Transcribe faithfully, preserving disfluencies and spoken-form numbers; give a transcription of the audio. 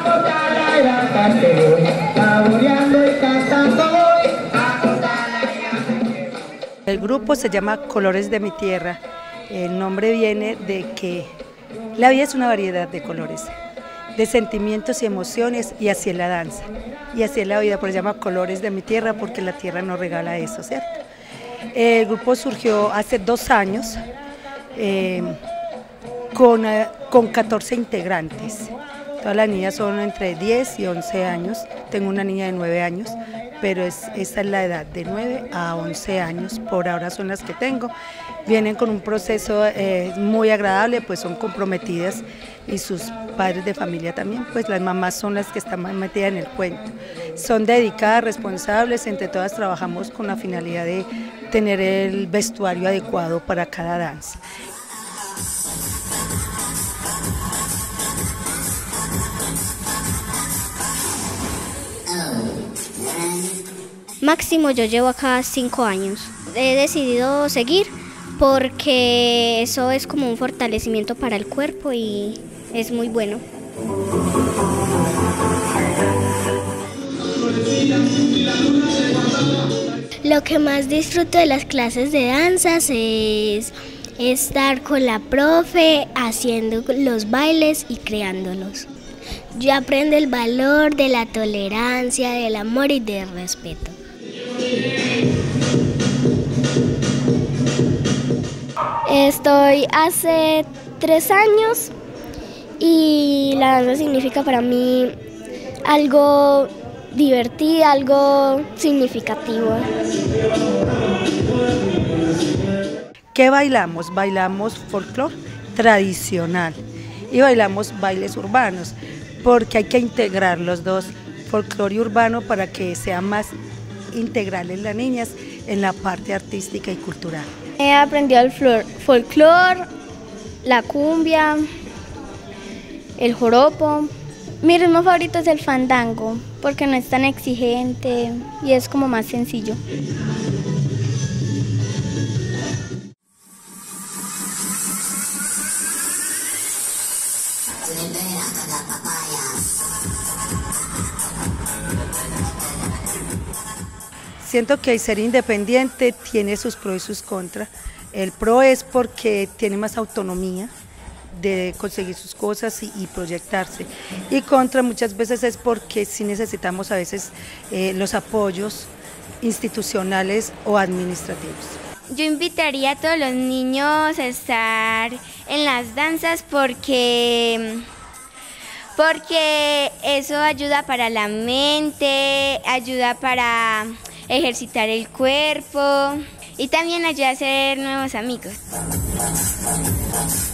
El grupo se llama Colores de mi Tierra. El nombre viene de que la vida es una variedad de colores, de sentimientos y emociones, y así es la danza, y así es la vida, por eso se llama Colores de mi Tierra, porque la tierra nos regala eso, ¿cierto? El grupo surgió hace dos años, eh, con, eh, con catorce integrantes. Todas las niñas son entre diez y once años, tengo una niña de nueve años, pero es, esa es la edad, de nueve a once años, por ahora son las que tengo. Vienen con un proceso eh, muy agradable, pues son comprometidas, y sus padres de familia también, pues las mamás son las que están más metidas en el cuento. Son dedicadas, responsables, entre todas trabajamos con la finalidad de tener el vestuario adecuado para cada danza. Máximo, yo llevo acá cinco años. He decidido seguir porque eso es como un fortalecimiento para el cuerpo y es muy bueno. Lo que más disfruto de las clases de danzas es estar con la profe haciendo los bailes y creándolos. Yo aprendo el valor de la tolerancia, del amor y del respeto. Estoy hace tres años y la danza significa para mí algo divertido, algo significativo. ¿Qué bailamos? Bailamos folclore tradicional y bailamos bailes urbanos, porque hay que integrar los dos, folclore y urbano, para que sean más integrales las niñas en la parte artística y cultural. He aprendido el folclore, la cumbia, el joropo. Mi ritmo favorito es el fandango, porque no es tan exigente y es como más sencillo. Siento que el ser independiente tiene sus pros y sus contras. El pro es porque tiene más autonomía de conseguir sus cosas y, y proyectarse. Y contra muchas veces es porque sí necesitamos a veces eh, los apoyos institucionales o administrativos. Yo invitaría a todos los niños a estar en las danzas porque, porque eso ayuda para la mente, ayuda para ejercitar el cuerpo y también ayuda a hacer nuevos amigos.